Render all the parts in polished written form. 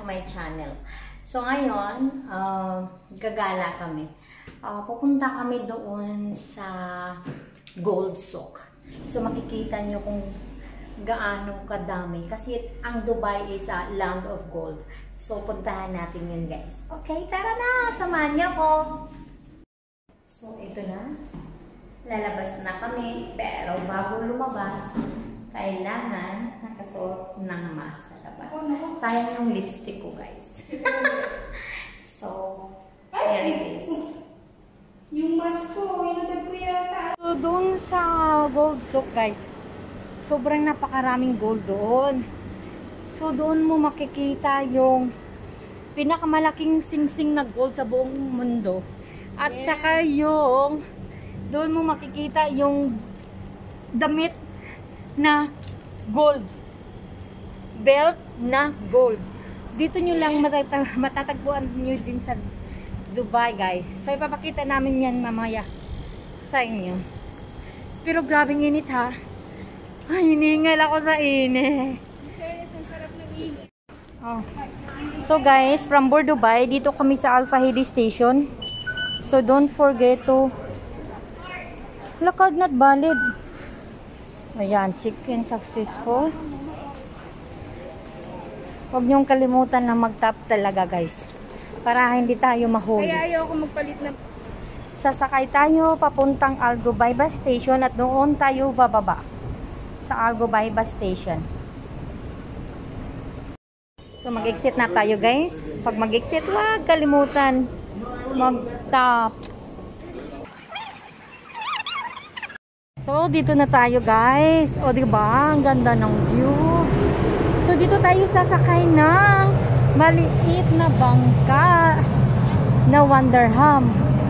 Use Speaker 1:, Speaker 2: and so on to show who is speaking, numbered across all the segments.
Speaker 1: to my channel. So ngayon, gagala kami. Pupunta kami doon sa Gold Souk. So makikita nyo kung gaano kadami. Kasi ang Dubai is a land of gold. So puntahan natin yun guys. Okay, tara na! Samahan niyo ko! So ito na. Lalabas na kami. Pero bago lumabas, kailangan nakasuot ng mask sa labas. Sayang yung lipstick ko guys. So, here it is.
Speaker 2: Yung mask ko, inagad ko yata.
Speaker 1: So, doon sa Gold Souk guys, sobrang napakaraming gold doon. So, doon mo makikita yung pinakamalaking singsing na gold sa buong mundo. At saka yung, doon mo makikita yung damit na gold. Belt na gold. Dito nyo lang matatagpuan nyo din sa Dubai guys. So ipapakita namin yan mamaya sa inyo. Pero grabing init ha. Ay, hinihingal ako sa init. Oh. So guys, from Dubai, dito kami sa Al Fahidi Station. So don't forget to card not valid. Ayan, check-in successful. Huwag niyong kalimutan na mag-tap talaga guys. Para hindi tayo mahuli.
Speaker 2: Kaya ayoko magpalit na.
Speaker 1: Sasakay tayo papuntang Algobaiba Station at doon tayo bababa sa Algobaiba Station. So mag-exit na tayo guys. Pag mag-exit, huwag kalimutan mag-tap. So dito na tayo guys. O diba? Ang ganda ng view. So dito tayo sasakay ng maliit na bangka na Wanderham.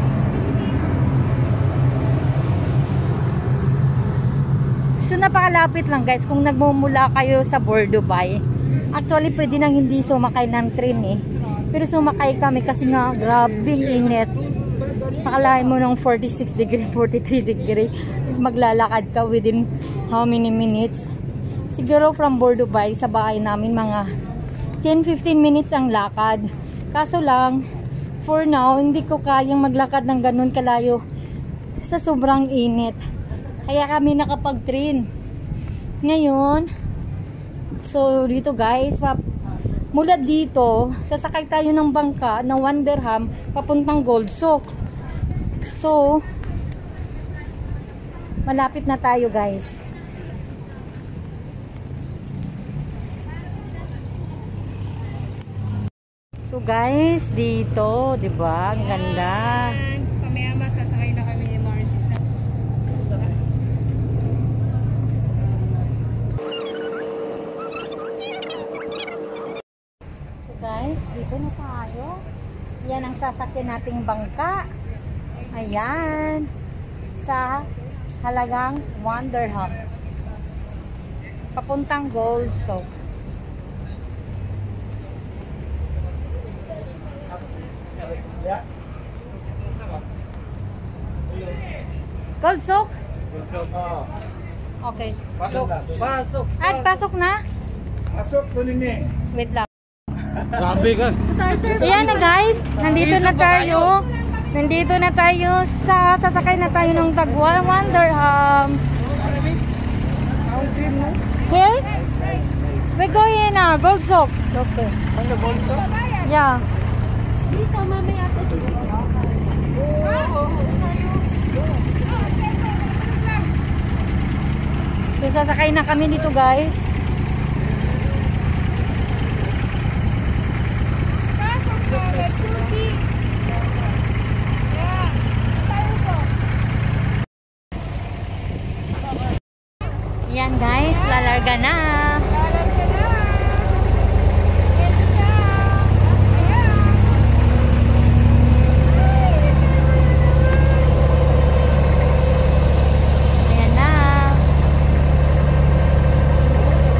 Speaker 1: So napakalapit lang guys kung nagmumula kayo sa Dubai. Actually pwede nang hindi sumakay ng train eh. Pero sumakay kami kasi nga grabing init. Pakalain mo ng 46 degree, 43 degree. Maglalakad ka within how many minutes? Siguro from Dubai sa bahay namin mga 10-15 minutes ang lakad. Kaso lang, for now, hindi ko kayang maglakad ng ganun kalayo sa sobrang init. Kaya kami nakapag-train. Ngayon, so dito guys, mula dito, sasakay tayo ng bangka na Wanderham papuntang Gold Souk. So, malapit na tayo guys. So guys, dito, 'di ba? Ang ganda.
Speaker 2: Pamaya masasakay na kami ni Marcy sa.
Speaker 1: So guys, dito na tayo. Yan ang sasakyan nating bangka. Ayan. Sa halagang Wanderham. Papuntang Gold Souk. Gold Souk?
Speaker 3: Gold Souk, oo.
Speaker 1: Okay.
Speaker 3: Pasok na. Pasok.
Speaker 1: At pasok na?
Speaker 3: Pasok, kunin niya.
Speaker 1: Wait lang.
Speaker 3: Grabe ka.
Speaker 1: Ayan na guys. Nandito na tayo. Nandito na tayo sa sasakay na tayo ng Tagwa Wanderham. Here? We're going na Gold Souk. Okay.
Speaker 3: Ano, Gold Souk?
Speaker 1: Yeah.
Speaker 2: Dito, mamaya ito.
Speaker 1: So sasakay na kami dito guys.
Speaker 2: Pasok na, Suki. Yeah. Tayo po.
Speaker 1: Yan guys, lalarga na.
Speaker 2: Lalarga na. Ito na. Ayan.
Speaker 1: Ayan na.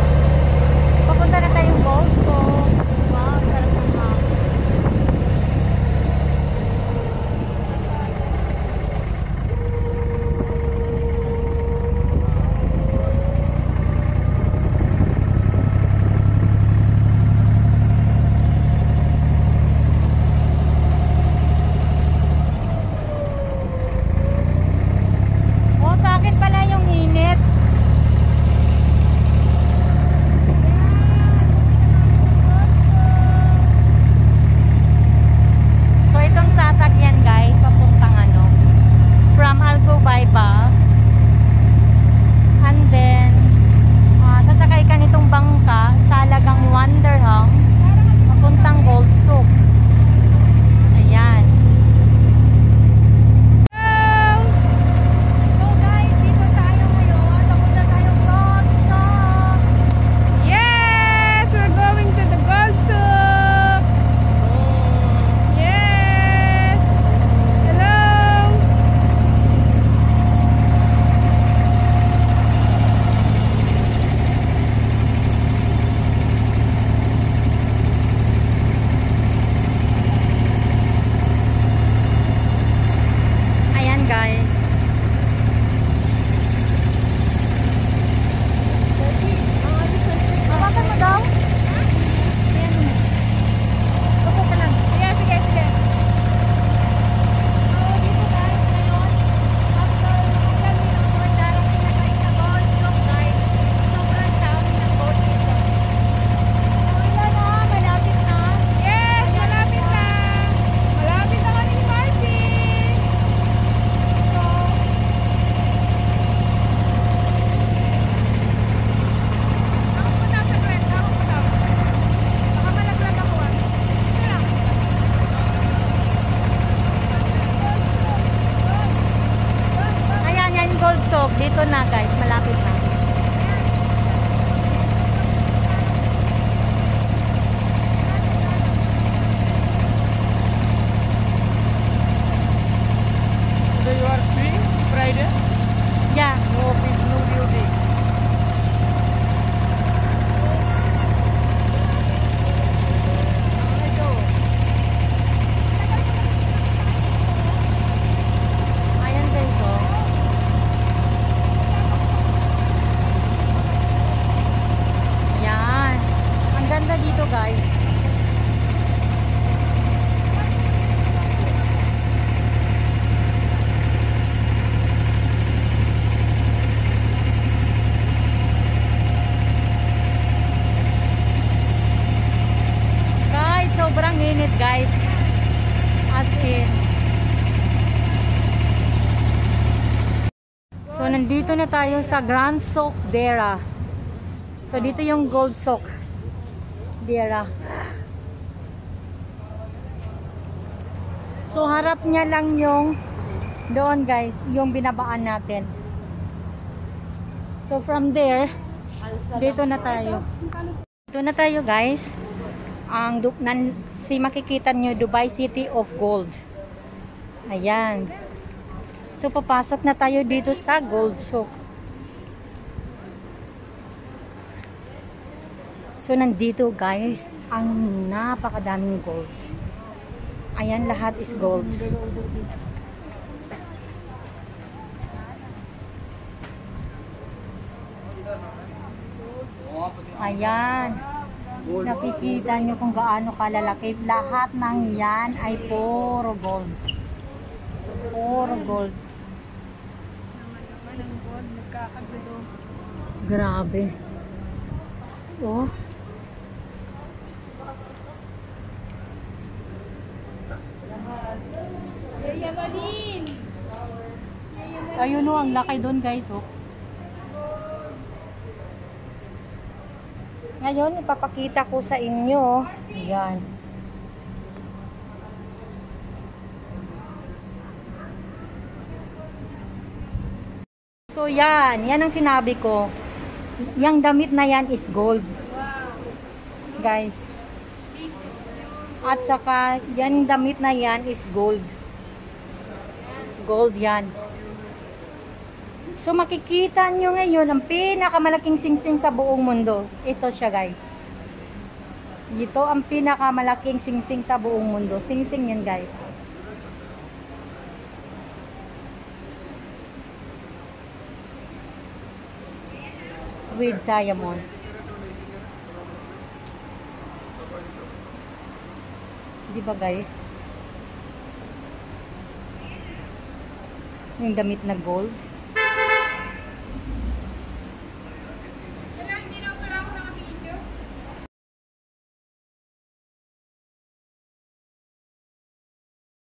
Speaker 1: init guys. As in. So nandito na tayo sa Grand Souk Dera. So dito yung Gold Souk Dera. So harap niya lang yung doon guys, yung binabaan natin. So from there, dito na tayo. Dito na tayo guys. Si makikita nyo, Dubai City of Gold. Ayan. So papasok na tayo dito sa Gold Souk. So nandito guys, ang napakadaming gold. Ayan, lahat is gold. Ayan. Nakikita nyo kung gaano kalalaki. Lahat ng yan ay puro gold. Puro gold. Grabe. Oh.
Speaker 2: Yayabanin!
Speaker 1: Ayun o, ang laki doon guys. Oh. Ngayon, ipapakita ko sa inyo. Yan. So yan, yan ang sinabi ko. Yang damit na yan is gold. Guys. At saka, yan damit na yan is gold. Gold yan. So makikita nyo ngayon ang pinakamalaking singsing sa buong mundo. Ito siya guys. Ito ang pinakamalaking singsing sa buong mundo. Singsing yan guys. With diamond. Diba guys? Yung damit na gold.